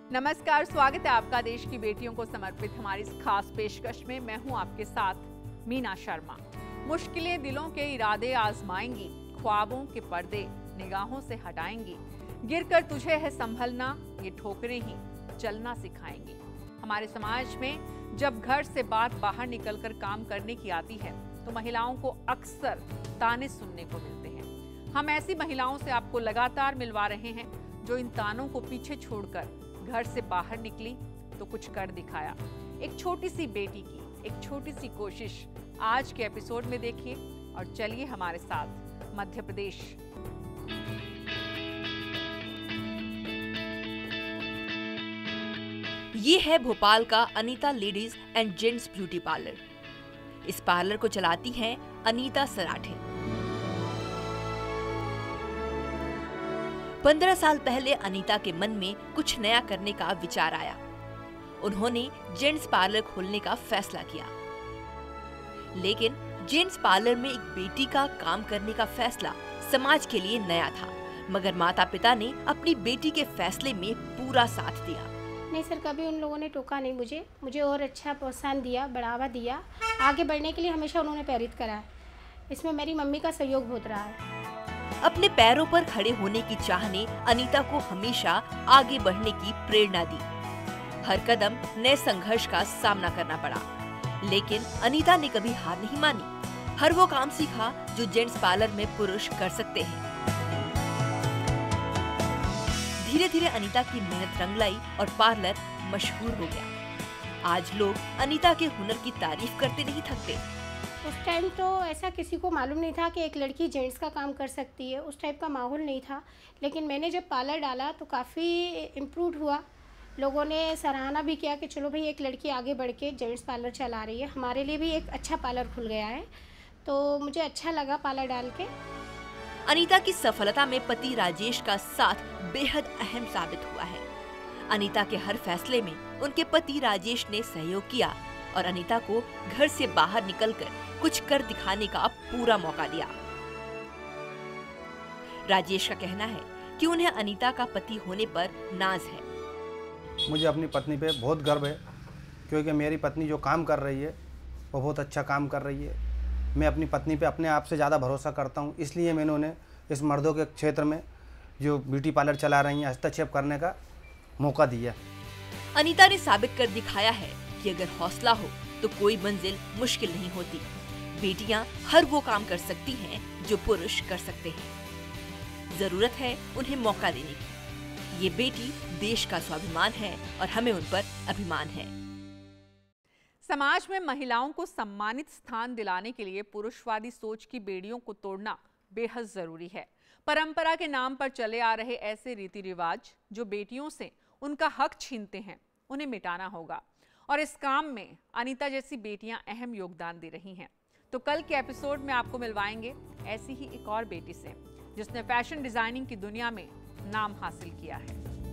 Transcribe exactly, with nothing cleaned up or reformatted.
नमस्कार, स्वागत है आपका देश की बेटियों को समर्पित हमारी इस खास पेशकश में। मैं हूं आपके साथ मीना शर्मा। मुश्किलें दिलों के इरादे आजमाएंगी, ख्वाबों के पर्दे निगाहों से हटाएंगी। गिरकर तुझे है संभलना, ये ठोकरें ही चलना सिखाएंगी। हमारे समाज में जब घर से बात बाहर निकलकर काम करने की आती है तो महिलाओं को अक्सर ताने सुनने को मिलते हैं। हम ऐसी महिलाओं से आपको लगातार मिलवा रहे हैं जो इन तानों को पीछे छोड़कर घर से बाहर निकली तो कुछ कर दिखाया। एक छोटी सी बेटी की एक छोटी सी कोशिश आज के एपिसोड में देखिए और चलिए हमारे साथ मध्य प्रदेश। ये है भोपाल का Anita ladies and gents beauty parlour. इस पार्लर को चलाती हैं अनीता सराठे। पंद्रह साल पहले अनीता के मन में कुछ नया करने का विचार आया। उन्होंने जेंट्स पार्लर खोलने का फैसला किया, लेकिन जेंट्स पार्लर में एक बेटी का काम करने का फैसला समाज के लिए नया था, मगर माता पिता ने अपनी बेटी के फैसले में पूरा साथ दिया। नहीं सर, कभी उन लोगों ने टोका नहीं मुझे मुझे और अच्छा प्रोत्साहन दिया, बढ़ावा दिया। आगे बढ़ने के लिए हमेशा उन्होंने प्रेरित करा है। इसमें मेरी मम्मी का सहयोग बहुत रहा है। अपने पैरों पर खड़े होने की चाह ने अनीता को हमेशा आगे बढ़ने की प्रेरणा दी। हर कदम नए संघर्ष का सामना करना पड़ा, लेकिन अनीता ने कभी हार नहीं मानी। हर वो काम सीखा जो जेंट्स पार्लर में पुरुष कर सकते हैं। धीरे धीरे अनीता की मेहनत रंग लाई और पार्लर मशहूर हो गया। आज लोग अनीता के हुनर की तारीफ करते नहीं थकते। उस टाइम तो ऐसा किसी को मालूम नहीं था कि एक लड़की जेंट्स का काम कर सकती है। उस टाइप का माहौल नहीं था, लेकिन मैंने जब पार्लर डाला तो काफ़ी इम्प्रूव हुआ। लोगों ने सराहना भी किया कि चलो भाई, एक लड़की आगे बढ़ के जेंट्स पार्लर चला रही है। हमारे लिए भी एक अच्छा पार्लर खुल गया है, तो मुझे अच्छा लगा पार्लर डाल के। अनीता की सफलता में पति राजेश का साथ बेहद अहम साबित हुआ है। अनीता के हर फैसले में उनके पति राजेश ने सहयोग किया और अनीता को घर से बाहर निकलकर कुछ कर दिखाने का पूरा मौका दिया। राजेश का कहना है कि उन्हें अनीता का पति होने पर नाज है। मुझे अपनी पत्नी पे बहुत गर्व है, क्योंकि मेरी पत्नी जो काम कर रही है वो बहुत अच्छा काम कर रही है। मैं अपनी पत्नी पे अपने आप से ज़्यादा भरोसा करता हूँ, इसलिए मैंने उन्हें इस मर्दों के क्षेत्र में जो ब्यूटी पार्लर चला रही हैं हस्तक्षेप करने का मौका दिया। अनीता ने साबित कर दिखाया है कि अगर हौसला हो तो कोई मंजिल मुश्किल नहीं होती। बेटियां हर वो काम कर सकती हैं जो पुरुष कर सकते हैं। जरूरत है उन्हें मौका देने की। ये बेटी देश का स्वाभिमान है और हमें उन पर अभिमान है। समाज में महिलाओं को सम्मानित स्थान दिलाने के लिए पुरुषवादी सोच की बेड़ियों को तोड़ना बेहद जरूरी है। परंपरा के नाम पर चले आ रहे ऐसे रीति रिवाज जो बेटियों से उनका हक छीनते हैं, उन्हें मिटाना होगा। और इस काम में अनीता जैसी बेटियां अहम योगदान दे रही हैं। तो कल के एपिसोड में आपको मिलवाएंगे ऐसी ही एक और बेटी से जिसने फैशन डिजाइनिंग की दुनिया में नाम हासिल किया है।